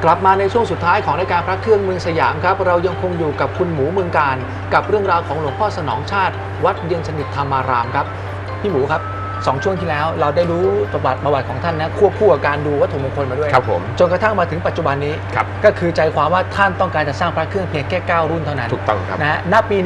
กลับมาในช่วงสุดท้ายของรายการพระเครื่องเมืองสยามครับเรายังคงอยู่กับคุณหมูเมืองการกับเรื่องราวของหลวงพ่อสนองชาติวัดเย็นสนิทธรรมารามครับพี่หมูครับ2 ช่วงที่แล้วเราได้รู้ประวัติของท่านนะควบคู่กับการดูวัตถุมงคลมาด้วยครับผมจนกระทั่งมาถึงปัจจุบันนี้ก็คือใจความว่าท่านต้องการจะสร้างพระเครื่องเพียงแค่9 รุ่นเท่านั้นถูกต้องครับนะฮะณปีนี้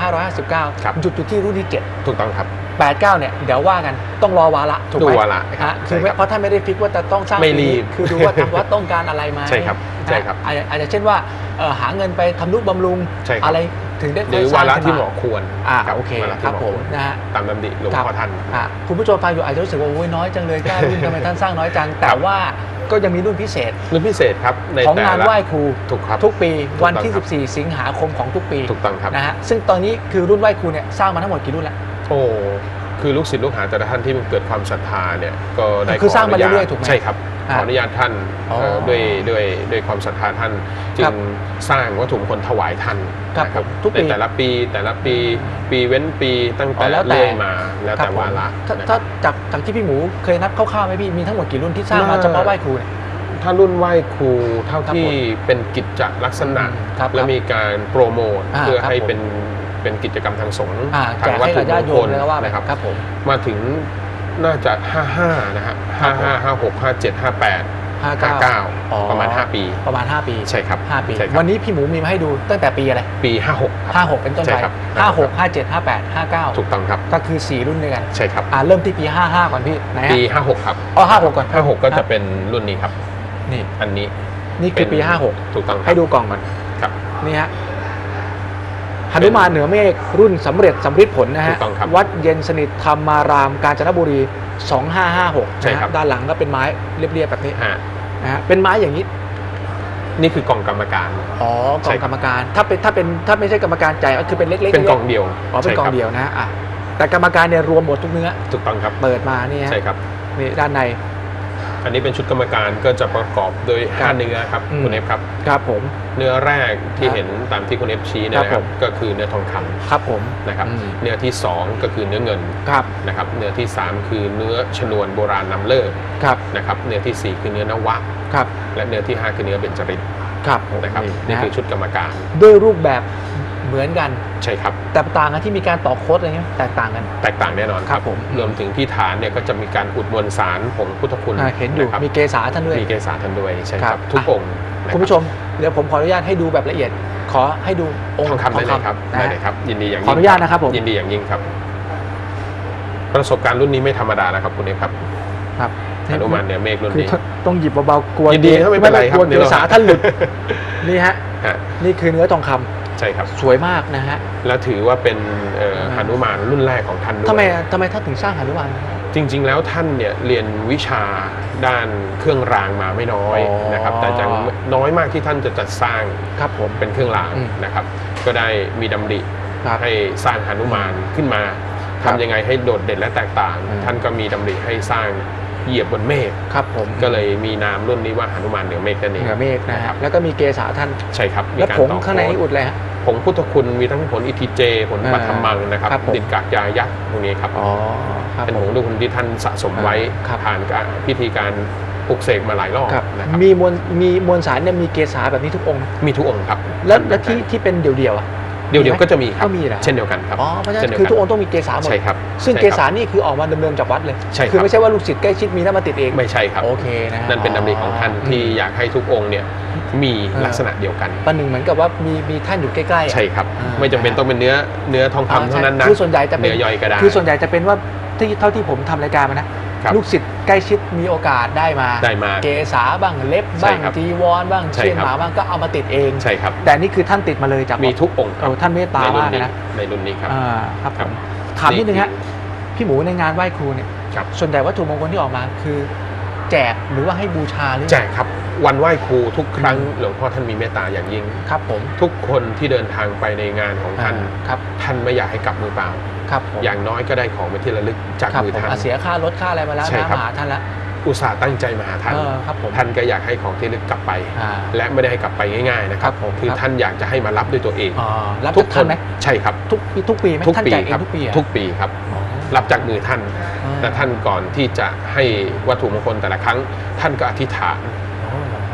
2559จุดที่รุ่นที่7 ถูกต้องครับ 8-9เนี่ยเดี๋ยวว่ากันต้องรอวาระถูกไหมดูวาระคือเพราะท่านไม่ได้ฟิกว่าจะต้องสร้างไม่รีบคือดูว่าทางวัดต้องการอะไรมาใช่ครับใช่ครับอาจจะเช่นว่าหาเงินไปทำนุบำรุงอะไรถึงได้หรือวาระที่เหมาะควรโอเคครับผมนะฮะตามดำริหลวงพ่อท่านคุณผู้ชมฟังอยู่อาจจะรู้สึกว่าโอ้ยน้อยจังเลย9 รุ่นทำไมท่านสร้างน้อยจังแต่ว่าก็ยังมีรุ่นพิเศษครับของงานไหว้ครูถูกครับทุกปีวันที่14 สิงหาคมของทุกปีถูกต้องครับนะฮะซึ่งตอนนี้คือรุ่นไหว้ครูเนี่ยสร้างมาทั้งหมดกี่รุ่นแล้วโอ้คือลูกศิษย์ลูกหาแต่ละท่านที่มันเกิดความศรัทธาเนี่ยก็ได้คือสร้างมาเรื่อยๆถูกไหมใช่ครับขออนุญาตท่านด้วยความศรัทธาท่านจึงสร้างวัตถุมงคลถวายท่านนะครับในแต่ละปีเว้นปีตั้งแต่เรื่อยมาแล้วแต่วาระถ้าจากที่พี่หมูเคยนับคร่าวๆไหมพี่มีทั้งหมดกี่รุ่นที่สร้างมาเฉพาะไหว้ครูเนี่ยถ้ารุ่นไหว้ครูเท่าที่เป็นกิจลักษณะและมีการโปรโมทเพื่อให้เป็นกิจกรรมทางสงฆ์ทางวัตถุมงคลนะครับมาถึงน่าจะ55นะฮะ55 56 57 58 59ประมาณ5 ปีใช่ครับ 5 ปีวันนี้พี่หมูมีมาให้ดูตั้งแต่ปีอะไรปี56 เป็นต้นไป56 57 58 59 ถูกต้องครับก็คือ4รุ่นด้วยกันใช่ครับเริ่มที่ปี55ก่อนพี่ไหนปี56ครับ 56ก่อน 56ก็จะเป็นรุ่นนี้ครับนี่อันนี้นี่คือปี56 ถูกต้องให้ดูกล่องก่อนครับนี่ฮะหนุมานเหนือเมฆรุ่นสำเร็จสำฤทธิ์ผลนะฮะวัดเย็นสนิทธรรมารามกาญจนบุรี2556 ใช่ครับด้านหลังก็เป็นไม้เรียบๆแบบนี้นะฮะเป็นไม้อย่างนี้นี่คือกล่องกรรมการกล่องกรรมการถ้าไม่ใช่กรรมการใจก็คือเป็นเล็กๆเป็นกล่องเดียวเป็นกล่องเดียวนะฮะแต่กรรมการเนี่ยรวมหมดทุกเนื้อถูกต้องครับเปิดมานี่ใช่ครับนี่ด้านในอันนี้เป็นชุดกรรมการก็จะประกอบโดย5 เนื้อครับคุณเอฟครับครับผมเนื้อแรกที่เห็นตามที่คุณเอฟชี้นะครับก็คือเนื้อทองคำครับผมนะครับเนื้อที่2ก็คือเนื้อเงินนะครับเนื้อที่3คือเนื้อชนวนโบราณนำเลิศนะครับเนื้อที่4คือเนื้อนวะและเนื้อที่5คือเนื้อเบญจริตนะครับนี่คือชุดกรรมการด้วยรูปแบบเหมือนกันใช่ครับแต่ต่างกันที่มีการต่อโค้ดอะไรเงี้ยแตกต่างแน่นอนครับผมรวมถึงที่ฐานเนี่ยก็จะมีการอุดมวลสารผงพุทธคุณเห็นอยู่มีเกศาท่านด้วยใช่ครับทุกองค์คุณผู้ชมเดี๋ยวผมขออนุญาตให้ดูแบบละเอียดขอให้ดูองค์ทองคำได้เลยครับได้เลยครับยินดีอย่างยิ่งขออนุญาตนะครับผมยินดีอย่างยิ่งครับประสบการณ์รุ่นนี้ไม่ธรรมดานะครับคุณเอกครับหนุมานเหนือเมฆรุ่นนี้ต้องหยิบเบาๆกลัวยินดีไม่เป็นไรครับเกศาท่านหลุดนี่ฮะนี่คือเนื้อทองคำใช่ครับสวยมากนะฮะและถือว่าเป็นหนุมานรุ่นแรกของท่านด้วยทำไมท่านถึงสร้างหนุมานจริงๆแล้วท่านเนี่ยเรียนวิชาด้านเครื่องรางมาไม่น้อยนะครับแต่จะน้อยมากที่ท่านจะจัดสร้างครับผมเป็นเครื่องรางนะครับก็ได้มีดำริให้สร้างหนุมานขึ้นมาทำยังไงให้โดดเด่นและแตกต่างท่านก็มีดำริให้สร้างเหยียบบนเมฆครับผมก็เลยมีนามรุ่นนี้ว่าหนุมานเหนือเมฆนั่นเองเหนือเมฆนะครับแล้วก็มีเกศาท่านใช่ครับแล้วผงข้างในนี่อุดเลยฮะผงพุทธคุณมีทั้งผลอิทิเจผลปัทมังนะครับดินกากยายักษ์พวกนี้ครับเป็นผงพุทธคุณที่ท่านสะสมไว้ผ่านพิธีการปลุกเสกมาหลายรอบนะครับมีมวลสารเนี่ยมีเกศาแบบนี้ทุกองค์มีทุกองค์ครับแล้วที่เป็นเดี่ยวๆเดี๋ยวก็จะมีครับเช่นเดียวกันครับเพราะฉะนั้นคือทุกองค์ต้องมีเกศาหมดใช่ครับซึ่งเกศานี่คือออกมาเดิมๆจากวัดเลยคือไม่ใช่ว่าลูกศิษย์ใกล้ชิดมีแล้วมาติดเองไม่ใช่ครับโอเคนะนั่นเป็นดำริของท่านที่อยากให้ทุกองค์เนี่ยมีลักษณะเดียวกันประหนึ่งเหมือนกับว่ามีท่านอยู่ใกล้ๆใช่ครับไม่จำเป็นต้องเป็นเนื้อทองคำเท่านั้นนะคือส่วนใหญ่จะเป็นเนื้อย่อยก็ได้คือส่วนใหญ่จะเป็นว่าเท่าที่ผมทำรายการมานะลูกศิษย์ใกล้ชิดมีโอกาสได้มาเกศาบ้างเล็บบ้างจีวรบ้างเชี่ยนหมาบ้างก็เอามาติดเองใช่ครับแต่นี่คือท่านติดมาเลยจากมีทุกองค์ท่านเมตตามากนะในรุ่นนี้ครับครับผมถามนิดนึงฮะพี่หมูในงานไหว้ครูเนี่ยส่วนใหญ่วัตถุมงคลที่ออกมาคือแจกหรือว่าให้บูชาหรือแจกครับวันไหว้ครูทุกครั้งหลวงพ่อท่านมีเมตตาอย่างยิ่งครับผมทุกคนที่เดินทางไปในงานของท่านท่านไม่อยากให้กลับมือเปล่าอย่างน้อยก็ได้ของเป็นที่ระลึกจากมือท่านเสียค่ารถค่าอะไรมาแล้วมาหาท่านแล้วอุตส่าห์ตั้งใจมาหาท่านท่านก็อยากให้ของที่ระลึกกลับไปและไม่ได้ให้กลับไปง่ายๆนะครับคือท่านอยากจะให้มารับด้วยตัวเองรับทุกคนไหมใช่ครับทุกปีไหมท่านจ่ายเองทุกปีครับรับจากมือท่านแต่ท่านก่อนที่จะให้วัตถุมงคลแต่ละครั้งท่านก็อธิษฐาน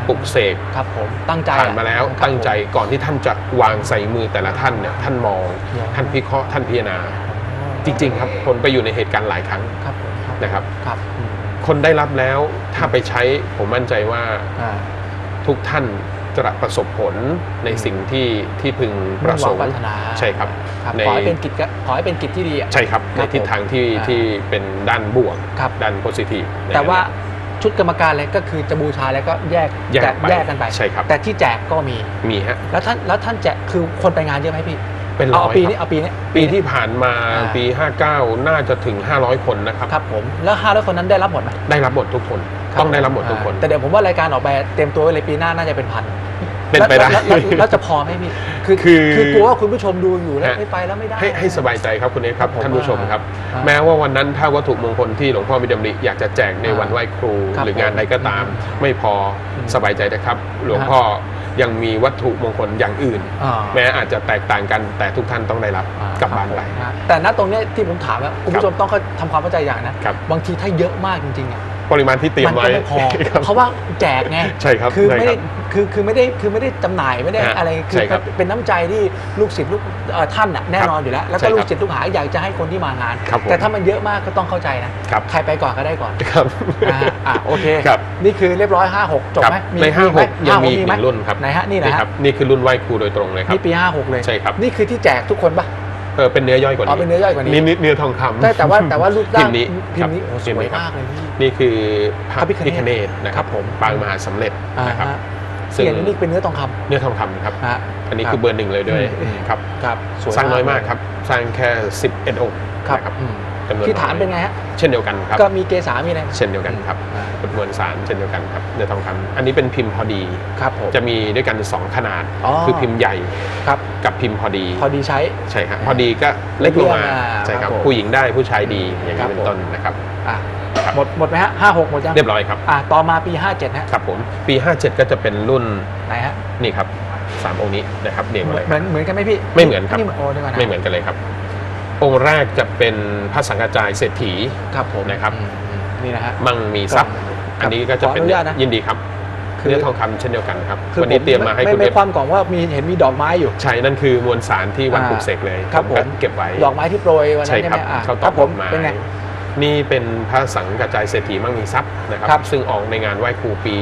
ปลุกเสกครับผมตั้งใจผ่านมาแล้วตั้งใจก่อนที่ท่านจะวางใส่มือแต่ละท่านเนี่ยท่านมองท่านพิเคราะห์ท่านพิจารณาจริงๆครับคนไปอยู่ในเหตุการณ์หลายครั้งนะครับคนได้รับแล้วถ้าไปใช้ผมมั่นใจว่าทุกท่านจะประสบผลในสิ่งที่พึงประสงค์ใช่ครับขอให้เป็นกิจที่ดีใช่ครับในทิศทางที่เป็นด้านบวกด้านโพซิทีฟแต่ว่าชุดกรรมการอะไรก็คือจะบูชาแล้วก็แยกกันไปใช่ครับแต่ที่แจกก็มีฮะแล้วท่านแจกคือคนไปงานเยอะไหมพี่เป็นร้อยปีที่ผ่านมาปี59น่าจะถึง500คนนะครับครับผมแล้ว500คนนั้นได้รับหมดไหมได้รับหมดทุกคนต้องได้รับหมดทุกคนแต่เดี๋ยวผมว่ารายการออกไปเตรียมตัวไว้เลยปีหน้าน่าจะเป็นพันเป็นไปได้แล้วจะพอไหมพี่คือกลัวว่าคุณผู้ชมดูอยู่แล้วไม่ไปแล้วไม่ได้ให้สบายใจครับคุณเอกครับท่านผู้ชมครับแม้ว่าวันนั้นถ้าวัตถุมงคลที่หลวงพ่อมีดำริอยากจะแจกในวันไหว้ครูหรืองานใดก็ตามไม่พอสบายใจนะครับหลวงพ่อยังมีวัตถุมงคลอย่างอื่นแม้อาจจะแตกต่างกันแต่ทุกท่านต้องได้รับกลับบ้านไปแต่ณตรงนี้ที่ผมถามแล้วคุณผู้ชมต้องทำความเข้าใจอย่างนะบางทีถ้าเยอะมากจริงๆปริมาณที่เตรียมไว้ไม่พอเพราะว่าแจกไงใช่ครับคือไม่ได้จำหน่ายไม่ได้อะไรคือเป็นน้ำใจที่ลูกศิษย์ลูกท่านแน่นอนอยู่แล้วแล้วก็ลูกศิษย์ลูกหาอยากจะให้คนที่มางานแต่ถ้ามันเยอะมากก็ต้องเข้าใจนะใครไปก่อนก็ได้ก่อนครับโอเคนี่คือเรียบร้อย56จบไหมใน56ยังมีอีก1รุ่นครับไหนฮะนี่นะครับนี่คือรุ่นไหว้ครูโดยตรงเลยครับนี่ปี56เลยใช่ครับนี่คือที่แจกทุกคนปะเป็นเนื้อย่อยกว่านี้เป็นเนื้อย่อยกว่านี้นี่เนื้อทองคำแต่ว่ารูปร่างพิมพ์นี้สวยมากเลยนี่คือพระพิฆเนศนะครับผมปางมหาสำเร็จนะครับซึ่งนี่เป็นเนื้อทองคำเนื้อทองคำครับอันนี้คือเบอร์1เลยด้วยครับสร้างน้อยมากครับสร้างแค่11องค์ครับที่ฐานเป็นไงฮะเช่นเดียวกันครับก็มีเกศามีอะไรเช่นเดียวกันครับพุทธมวลสารเช่นเดียวกันครับเนื้อทองคำอันนี้เป็นพิมพ์พอดีครับจะมีด้วยกัน2ขนาดคือพิมพ์ใหญ่กับพิมพ์พอดีใช่ครับพอดีก็เล็กลงมาใช่ครับผู้หญิงได้ผู้ชายดีอย่างนี้เป็นต้นนะครับหมดไหมฮะ56หมดยังเรียบร้อยครับต่อมาปี57ฮะครับผมปี57ก็จะเป็นรุ่นไหนฮะนี่ครับ3องค์นี้นะครับเรียงมาเลยเหมือนกันไหมพี่ไม่เหมือนครับไม่เหมือนกันเลยครับองค์แรกจะเป็นพระสังฆจายเศรษฐีครับผมนะครับนี่นะฮะมั่งมีทรัพย์อันนี้ก็จะเป็นยินดีครับเนื้อทองคำเช่นเดียวกันครับวันนี้เตรียมมาให้คุณไม่ความกล่องว่าเห็นมีดอกไม้อยู่ใช่นั่นคือมวลสารที่วันปลุกเสกเลยครับผมเก็บไว้ดอกไม้ที่โปรยวันนั้นใช่ไหมเขาตอบผมเป็นไงนี่เป็นพระสังฆจายเศรษฐีมั่งมีทรัพย์นะครับซึ่งออกในงานไหว้ครูปี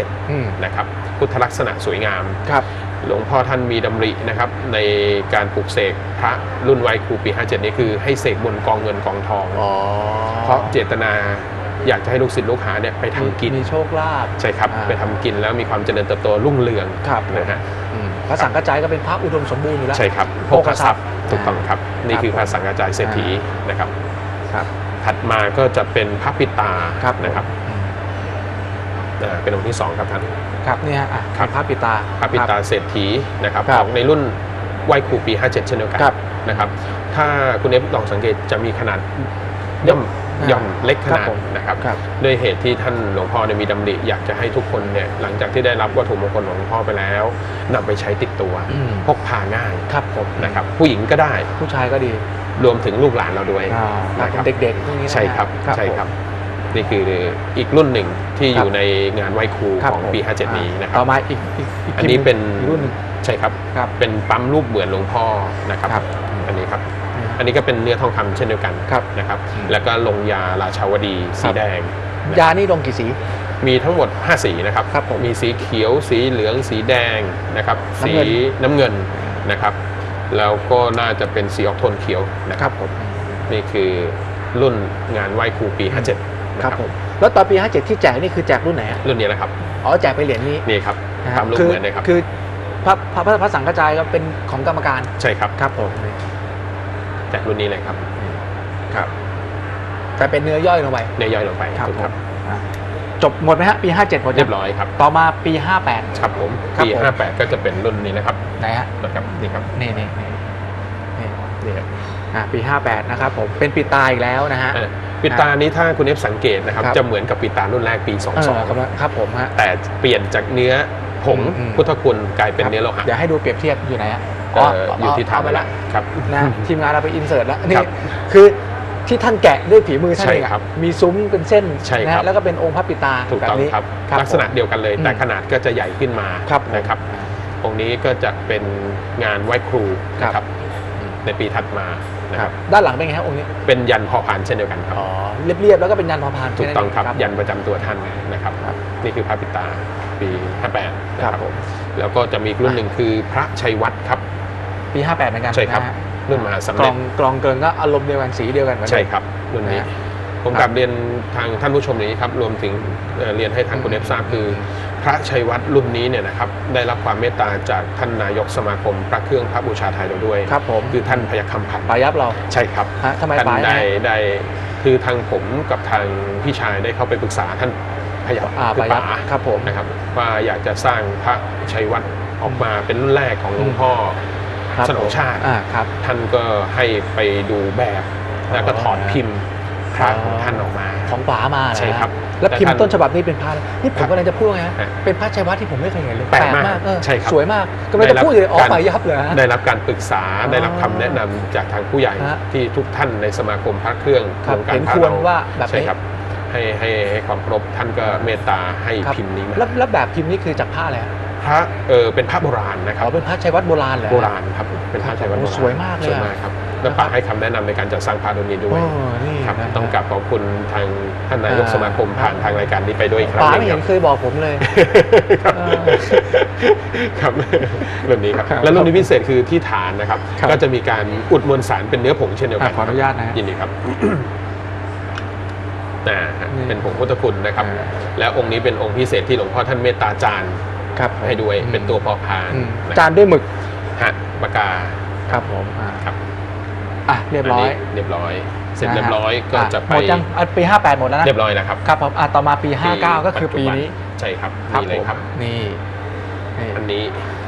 57นะครับพุทธลักษณะสวยงามหลวงพ่อท่านมีดำรินะครับในการปลุกเสกพระรุ่นไหว้ครูปี57นี้คือให้เสกบนกองเงินกองทองเพราะเจตนาอยากจะให้ลูกศิษย์ลูกหาเนี่ยไปทำกินมีโชคลาภใช่ครับไปทำกินแล้วมีความเจริญเติบโตรุ่งเรืองนะฮะพระสังฆจายก็เป็นพระอุดมสมบูรณ์อยู่แล้วใช่ครับโภคทรัพย์ถูกต้องครับนี่คือพระสังฆจายเศรษฐีนะครับถัดมาก็จะเป็นพระปิตานะครับเป็นองค์ที่2ครับท่านครับนี่ฮะพระปิตาเศรษฐีนะครับของในรุ่นไหว้ครูปี57เช่นเดียวกันนะครับถ้าคุณเอฟลองสังเกตจะมีขนาดย่อมเล็กขนาดนะครับด้วยเหตุที่ท่านหลวงพ่อมีดำริอยากจะให้ทุกคนเนี่ยหลังจากที่ได้รับวัตถุมงคลของหลวงพ่อไปแล้วนำไปใช้ติดตัวพกพาง่ายนะครับผู้หญิงก็ได้ผู้ชายก็ดีรวมถึงลูกหลานเราด้วยนะครับเด็กๆพวกนี้ใช่ครับใช่ครับนี่คืออีกรุ่นหนึ่งที่อยู่ในงานไหว้ครูของปี57นี้นะครับต่อมาอีกอันนี้เป็นรุ่นนึงใช่ครับเป็นปั๊มรูปเหมือนหลวงพ่อนะครับอันนี้ครับอันนี้ก็เป็นเนื้อทองคำเช่นเดียวกันนะครับแล้วก็ลงยาราชาวดีสีแดงยานี่ลงกี่สีมีทั้งหมด5สีนะครับมีสีเขียวสีเหลืองสีแดงนะครับสีน้ำเงินนะครับแล้วก็น่าจะเป็นสีออกโทนเขียวนะครับนี่คือรุ่นงานไหว้ครูปี57 ครับผมแล้วตอนปี57ที่แจกนี่คือแจกรุ่นไหนรุ่นนี้แหละครับแจกไปเหรียญนี้นี่ครับตามรูปเหมือนเลยครับคือพระสังฆจายก็เป็นของกรรมการใช่ครับครับผมแจกรุ่นนี้เลยครับแต่เป็นเนื้อย่อยลงไปครับจบหมดไหมฮะปี57หมดเรียบร้อยครับต่อมาปี58 ครับผมปี58ก็จะเป็นรุ่นนี้นะครับไหนฮะนะครับนี่ครับนี่ปี58นะครับผมเป็นปิตาอีกแล้วนะฮะปิตานี้ถ้าคุณเอฟสังเกตนะครับจะเหมือนกับปิตารุ่นแรกปี22 ครับผมฮะแต่เปลี่ยนจากเนื้อผงพุทธคุณกลายเป็นเนื้อโลหะเดี๋ยวให้ดูเปรียบเทียบอยู่ไหนฮะอยู่ที่ทำไปแล้วครับนะทีมงานเราไปอินเสิร์ตแล้วนี่คือที่ท่านแกะด้วยฝีมือท่านเองใช่ครับมีซุ้มเป็นเส้นใช่ครับนะแล้วก็เป็นองค์พระปิตาถูกแบบต้องนี้ครับลักษณะเดียวกันเลย แต่ขนาดก็จะใหญ่ขึ้นมาครับนะครับองค์นี้ก็จะเป็นงานไหว้ครูนะครับในปีถัดมานะครับด้านหลังเป็นไงครับองค์นี้เป็นยันพอพานเช่นเดียวกันครับเรียบๆแล้วก็เป็นยันพอพานถูกต้องครับยันประจำตัวท่านนะครับนี่คือพระปิตาปี 58นะครับแล้วก็จะมีรุ่นหนึ่งคือพระชัยวัฒน์ครับปี 58เหมือนกันใช่ครับรุ่นมหาสำกเร็จกลองเกินก็อารมณ์เดียวกันสีเดียวกันใช่ครับรุ่นนี้ผมกลับเรียนทางท่านผู้ชมนี้ครับรวมถึงเรียนให้ทางคุณเอฟทราบคือพระชัยวัฒน์รุ่นนี้เนี่ยนะครับได้รับความเมตตาจากท่านนายกสมาคมพระเครื่องพระบูชาไทยเราด้วยครับผมคือท่านพยัคฆ์คำพันธ์ปายับเราใช่ครับทำไมปายับได้คือทางผมกับทางพี่ชายได้เข้าไปปรึกษาท่านพยัคฆ์คือป๋าครับผมนะครับว่าอยากจะสร้างพระชัยวัฒน์ออกมาเป็นรุ่นแรกของหลวงพ่อสนองชาติท่านก็ให้ไปดูแบบแล้วก็ถอดพิมพ์พระของท่านออกมาของป๋ามาใช่ครับแล้วพิมพ์ต้นฉบับนี้เป็นพระนี่ผมกำลังจะพูดไงเป็นพระชัยวัฒน์ที่ผมไม่เคยเห็นเลยแปลกมากใช่ครับสวยมากกำลังจะพูดเลยปายับเลยได้รับการปรึกษาได้รับคำแนะนำจากทางผู้ใหญ่ที่ทุกท่านในสมาคมพระเครื่องโครงการพระเราว่าแบบนี้ให้ความเคารพท่านก็เมตตาให้พิมพ์นี้มาแล้วแบบพิมพ์นี้คือจากผ้าอะไรพระเป็นพระโบราณนะครับเป็นพระชัยวัฒน์โบราณเหรอโบราณครับเป็นพระชัยวัฒน์โบราณสวยมากเลยสวยมากครับแล้วป๋าให้คำแนะนำในการจัดสร้างพระรุ่นนี้ด้วยครับต้องกราบขอบคุณทางท่านนายกสมาคมผ่านทางรายการนี้ไปด้วยครับป๋าไม่เห็นเคยบอกผมเลยครับรุ่นนี้ครับแล้วรุ่นนี้พิเศษคือที่ฐานนะครับก็จะมีการอุดมวลสารเป็นเนื้อผงเช่นเดียวกันขออนุญาตนะยินดีครับเป็นผงพุทธคุณนะครับแล้วองค์นี้เป็นองค์พิเศษที่หลวงพ่อท่านเมตตาจารย์ให้ด้วยเป็นตัวพอพานจานด้วยหมึกปากกาครับผมครับเรียบร้อยเสร็จเรียบร้อยก็จะไปหมดจังปี 58หมดแล้วนะเรียบร้อยแล้วครับครับผมต่อมาปี 59ก็คือปีนี้ใช่ครับนี่เลยครับนี่อันนี้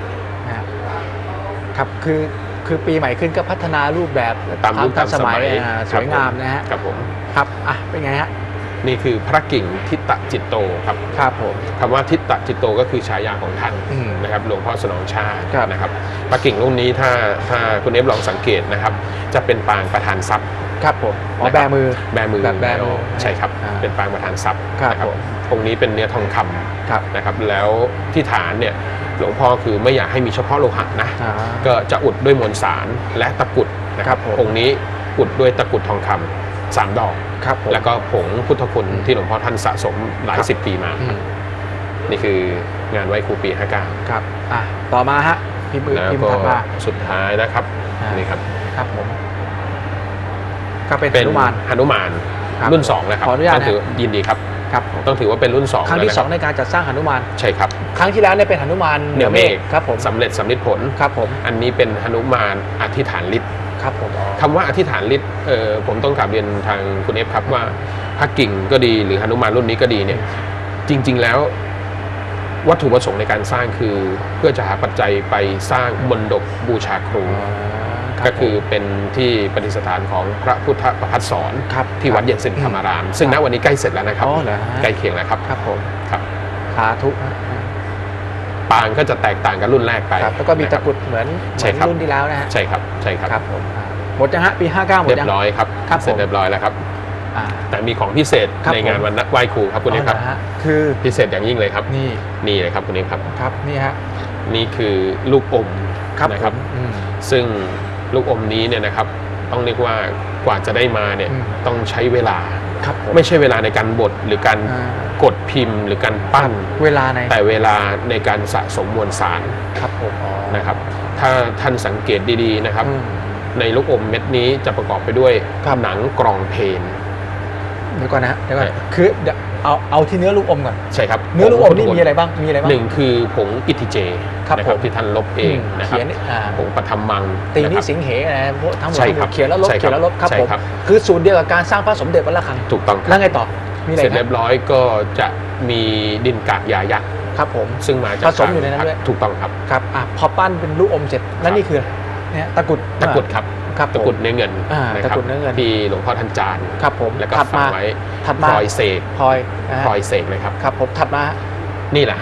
ครับคือปีใหม่ขึ้นก็พัฒนารูปแบบตามยุคตามสมัยสวยงามนะฮะครับผมครับเป็นไงฮะนี่คือพระกิ่งทิตตจิตโตครับครับผมคำว่าทิตตจิตโตก็คือฉายาของท่านนะครับหลวงพ่อสนองชาตินะครับพระกิ่งรุ่นนี้ถ้าคุณเอฟลองสังเกตนะครับจะเป็นปางประธานทรัพย์ครับผมแบมือแบบแบมือใช่ครับเป็นปางประธานทรัพย์นะครับองค์นี้เป็นเนื้อทองคำนะครับแล้วที่ฐานเนี่ยหลวงพ่อคือไม่อยากให้มีเฉพาะโลหะนะก็จะอุดด้วยมวลสารและตะกุดนะครับองค์นี้อุดด้วยตะกุดทองคำ3 ดอกแล้วก็ผงพุทธคุณที่หลวงพ่อท่านสะสมหลาย10 ปีมานี่คืองานไหว้ครูปี59 ครับต่อมาฮะพิมพ์ถัดมาสุดท้ายนะครับนี่ครับครับผมก็เป็นหนุมานรุ่น2แล้วครับต้องถือยินดีครับต้องถือว่าเป็นรุ่น2 ครั้งที่2ในการจัดสร้างหนุมานใช่ครับครั้งที่แล้วเนี่ยเป็นหนุมานเหนือเมฆครับผมสำเร็จสำลิดผลครับผมอันนี้เป็นหนุมานอธิษฐานฤทธิ์ครับผมคำว่าอธิษฐานฤทธิ์ผมต้องกราบเรียนทางคุณเอฟครับว่าพระกิ่งก็ดีหรือหนุมานรุ่นนี้ก็ดีเนี่ยจริงๆแล้ววัตถุประสงค์ในการสร้างคือเพื่อจะหาปัจจัยไปสร้างมณฑปบูชาครูก็คือเป็นที่ประดิษฐานของพระพุทธประภัสสรที่วัดเย็นสินธรรมารามซึ่งณวันนี้ใกล้เสร็จแล้วนะครับใกล้เคียงแล้วครับครับผมครับสาธุปางก็จะแตกต่างกับรุ่นแรกไปแล้วก็มีตะกุดเหมือนรุ่นที่แล้วนะฮะใช่ครับครับผมหมดจังฮะปี59หมดเรียบร้อยครับเสร็จเรียบร้อยแล้วครับแต่มีของพิเศษในงานวันไหว้ครูครับคุณเอกครับคือพิเศษอย่างยิ่งเลยครับนี่เลยครับคุณเอกครับครับนี่ฮะนี่คือลูกอมนะครับซึ่งลูกอมนี้เนี่ยนะครับต้องเรียกว่ากว่าจะได้มาเนี่ยต้องใช้เวลาไม่ใช่เวลาในการบดหรือการกดพิมพ์หรือการปั้นแต่เวลาในการสะสมมวลสารครับผมนะครับถ้าท่านสังเกตดีๆนะครับในลูกอมเม็ดนี้จะประกอบไปด้วยหนังกรองเพลเดี๋ยวก่อนนะเดี๋ยวก่อนคือเอาที่เนื้อลูกอมก่อนใช่ครับเนื้อลูกอมนี่มีอะไรบ้างหนึ่งคือผงอิทิเจนะครับที่ท่านลบเองนะครับผงปฐมมังตีนี้สิงเหนะทั้งหมดเขียนแล้วลบครับผมคือสูตรเดียวกับการสร้างพระสมเด็จวัดระฆังถูกต้องแล้วไงต่อเสร็จเรียบร้อยก็จะมีดินกากยายักษ์ครับผมซึ่งมาจากผสมอยู่ในนั้นด้วยถูกต้องครับครับพอปั้นเป็นลูกอมเสร็จแล้วนี่คือเนี่ยตะกุดครับตะกุดเนื้อเงินนะครับที่หลวงพ่อท่านจานครับผมแล้วก็ฝังไว้พลอยเสกพลอยเสกเลยครับครับผมถัดมานี่แหละฮะ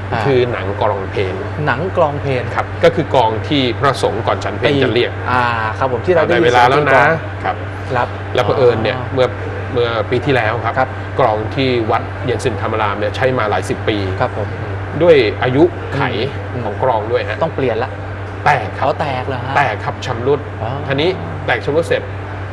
คือหนังกลองเพลงหนังกลองเพลงครับก็คือกลองที่พระสงฆ์ก่อนฉันเพลงจะเรียกครับผมที่เราได้เวลาแล้วนะครับแล้วเผอิญเนี่ยเมื่อปีที่แล้วครับกลองที่วัดเย็นสินธรรมารามเนี่ยใช้มาหลาย10 ปีครับผมด้วยอายุไขของกลองด้วยฮะต้องเปลี่ยนละแตกครับแตกเหรอฮะแตกครับชำรุดทีนี้แตกชำรุดเสร็จ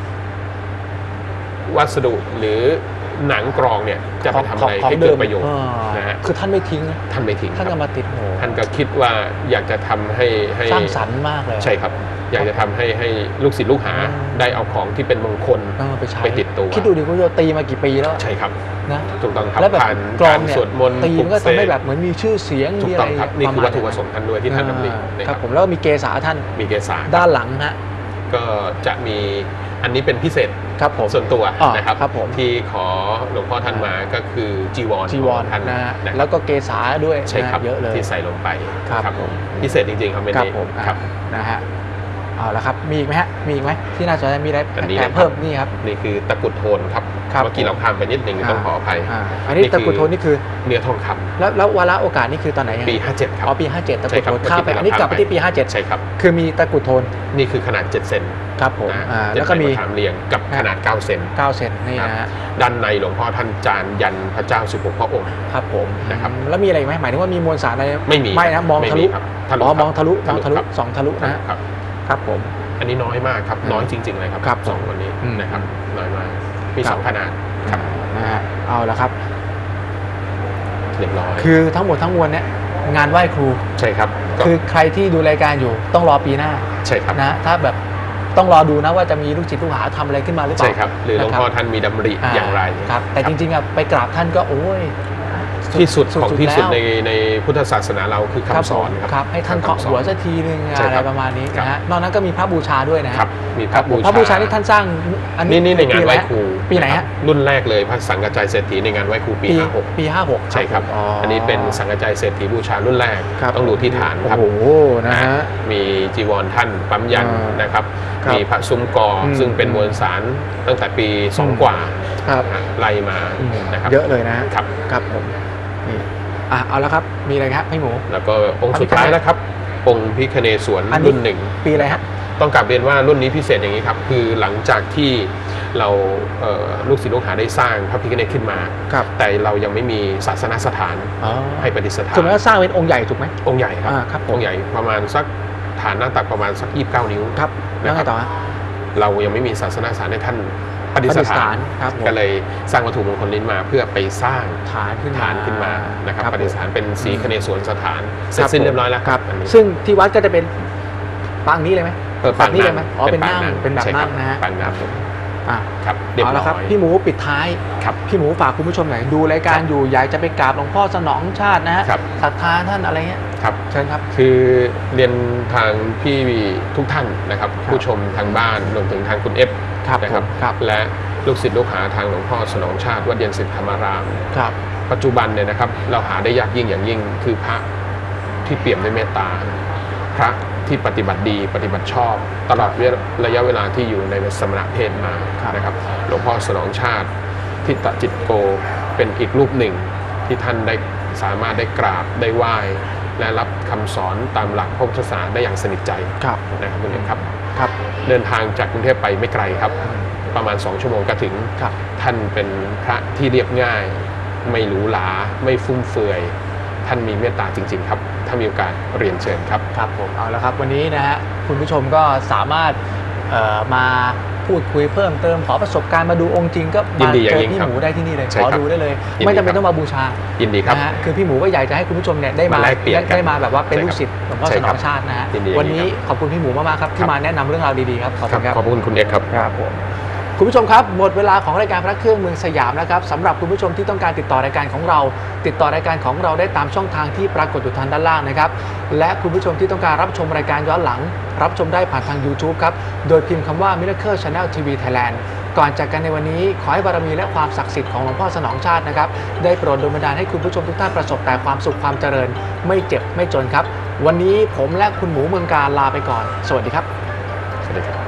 วัสดุหรือหนังกรองเนี่ยจะไปทำอะไรให้เกิดประโยชน์นะฮะคือท่านไม่ทิ้งท่านไม่ทิ้งท่านก็มาติดท่านก็คิดว่าอยากจะทำให้สร้างสรรค์มากเลยใช่ครับอยากจะทำให้ลูกศิษย์ลูกหาได้เอาของที่เป็นมงคลไปติดตัวคิดดูดิว่าตีมากี่ปีแล้วใช่ครับนะถูกต้องครับผ่านการสวดมนต์ตีมันก็ทำให้แบบเหมือนมีชื่อเสียงถูกต้องครับนี่คือวัตถุประสงค์ท่านด้วยที่ท่านดำริครับผมแล้วมีเกศาท่านมีเกศาด้านหลังฮะก็จะมีอันนี้เป็นพิเศษครับผมส่วนตัวนะครับผมที่ขอหลวงพ่อท่านมาก็คือจีวรท่านแล้วก็เกศาด้วยใช่ครับเยอะเลยที่ใส่ลงไปครับผมพิเศษจริงๆครับเป็นนี้ครับนะฮะเอาละครับมีอีกไหมฮะมีอีกไหมที่น่าจะมีอะไรแถมเพิ่มนี่ครับนี่คือตะกุดโทนครับเมื่อกี้เราข้ามไปนิดนึงต้องขออภัยอันนี้ตะกุดโทนนี่คือเนื้อทองคำแล้ววาระโอกาสนี่คือตอนไหนปี57ครับปี57ตะกุดโทนข้ามไปอันนี้กลับไปที่ปี57 ใช่ครับคือมีตะกุดโทนนี่คือขนาด7 เซนครับผมแล้วก็มีถามเรียงกับขนาด9 เซน 9 เซนนี่นะฮะด้านในหลวงพ่อท่านจานยันพระเจ้า16 พระองค์ครับผมนะครับแล้วมีอะไรไหมหมายถึงว่ามีมวลสารอะไรไม่มีนะมองทะลุมองทะลุ2 ทะลุนะครับครับผมอันนี้น้อยมากครับน้อยจริงๆเลยครับ2คนนี้นะครับน้อยมากมี2 ขนาดครับนะฮะเอาละครับเรียบร้อยคือทั้งหมดทั้งมวลเนี่ยงานไหว้ครูใช่ครับคือใครที่ดูรายการอยู่ต้องรอปีหน้าใช่ครับนะถ้าแบบต้องรอดูนะว่าจะมีลูกศิษย์ลูกหาทำอะไรขึ้นมาหรือเปล่าใช่ครับหรือหลวงพ่อท่านมีดำริอย่างไรครับแต่จริงๆไปกราบท่านก็โอ้ยที่สุดของที่สุดในพุทธศาสนาเราคือคำสอนครับให้ท่านเคาะหัวสักทีนึงอะไรประมาณนี้นะฮะนอกนั้นก็มีพระบูชาด้วยนะครับมีพระบูชาที่ท่านสร้างอันนี้ในงานไหว้ครูปีไหนฮะรุ่นแรกเลยพระสังฆจายเศรษฐีในงานไหว้ครูปี56 ปี56 ใช่ครับอันนี้เป็นสังฆจายเศรษฐีบูชารุ่นแรกต้องดูที่ฐานครับโอ้โหนะฮะมีจีวรท่านปั๊มยันนะครับมีพระซุ้มกอซึ่งเป็นมวลสารตั้งแต่ปี2 กว่าไล่มานะครับเยอะเลยนะครับครับผมนี่เอาแล้วครับมีอะไรครับพี่หมูแล้วก็องค์สุดท้ายแล้วครับองค์พิฆเนศวรรุ่น1 ปีอะไรฮะต้องกลับเรียนว่ารุ่นนี้พิเศษอย่างนี้ครับคือหลังจากที่เราลูกศิษย์ลูกหาได้สร้างพระพิฆเนศขึ้นมาแต่เรายังไม่มีศาสนสถานให้ประดิษฐานคือมันสร้างเป็นองค์ใหญ่ถูกไหมองค์ใหญ่ครับองค์ใหญ่ประมาณสักฐานหน้าตักประมาณสัก29 นิ้วครับแล้วไงต่อเรายังไม่มีศาสนสถานให้ท่านประดิษฐานก็เลยสร้างวัตถุมงคลลิ้นมาเพื่อไปสร้างฐานขึ้นมานะครับประดิษฐานเป็นศรีคเนศวรสถานเสร็จสิ้นเรียบร้อยแล้วครับซึ่งที่วัดก็จะเป็นปางนี้เลยไหมปางนี้เลยไหมเป็นนั่งเป็นแบบนั่งนะฮะปางนั่งครับเอาละครับพี่หมูปิดท้ายพี่หมูฝากคุณผู้ชมหน่อยดูรายการอยู่อยากจะไปกราบหลวงพ่อสนองชาตินะฮะศรัทธาท่านอะไรเงี้ยครับเชิญครับคือเรียนทางพี่ทุกท่านนะครับผู้ชมทางบ้านรวมถึงทางคุณเอฟนะครับและลูกศิษย์ลูกหาทางหลวงพ่อสนองชาติวัดเย็นสินธรรมารามปัจจุบันเนี่ยนะครับเราหาได้ยากยิ่งอย่างยิ่งคือพระที่เปี่ยมด้วยเมตตาพระที่ปฏิบัติดีปฏิบัติชอบตลอดระยะเวลาที่อยู่ในสมณเพศมานะครับหลวงพ่อสนองชาติทิตจิตโกเป็นอีกรูปหนึ่งที่ท่านได้สามารถได้กราบได้ไหว้และรับคำสอนตามหลักพระพุทธศาสนาได้อย่างสนิทใจนะครับคุณเอกครับเดินทางจากกรุงเทพไปไม่ไกลครับประมาณ2 ชั่วโมงก็ถึงท่านเป็นพระที่เรียบง่ายไม่หรูหราไม่ฟุ่มเฟือยท่านมีเมตตาจริงๆครับถ้ามีโอกาสเรียนเชิญครับครับผมเอาละครับวันนี้นะฮะคุณผู้ชมก็สามารถมาพูดคุยเพิ่มเติมขอประสบการณ์มาดูองค์จริงก็มาเจอพี่หมูได้ที่นี่เลยขอดูได้เลยไม่จำเป็นต้องมาบูชายินดีครับคือพี่หมูก็อยากจะให้คุณผู้ชมเนี่ยได้มาแบบว่าเป็นลูกศิษย์หลวงพ่อสนองชาตินะฮะวันนี้ขอบคุณพี่หมูมากๆครับที่มาแนะนำเรื่องราวดีๆครับขอบคุณครับขอบคุณคุณเอกครับคุณผู้ชมครับหมดเวลาของรายการพระเครื่องเมืองสยามแล้วครับสำหรับคุณผู้ชมที่ต้องการติดต่อรายการของเราติดต่อรายการของเราได้ตามช่องทางที่ปรากฏอยู่ทางด้านล่างนะครับและคุณผู้ชมที่ต้องการรับชมรายการย้อนหลังรับชมได้ผ่านทาง YouTube ครับโดยพิมพ์คำว่า Miracle Channel TV Thailand ก่อนจากกันในวันนี้ขอให้บารมีและความศักดิ์สิทธิ์ของหลวงพ่อสนองชาตินะครับได้โปรดดลบันดาลให้คุณผู้ชมทุกท่านประสบแต่ความสุขความเจริญไม่เจ็บไม่จนครับวันนี้ผมและคุณหมูเมืองการลาไปก่อนสวัสดีครับสวัสดีครับ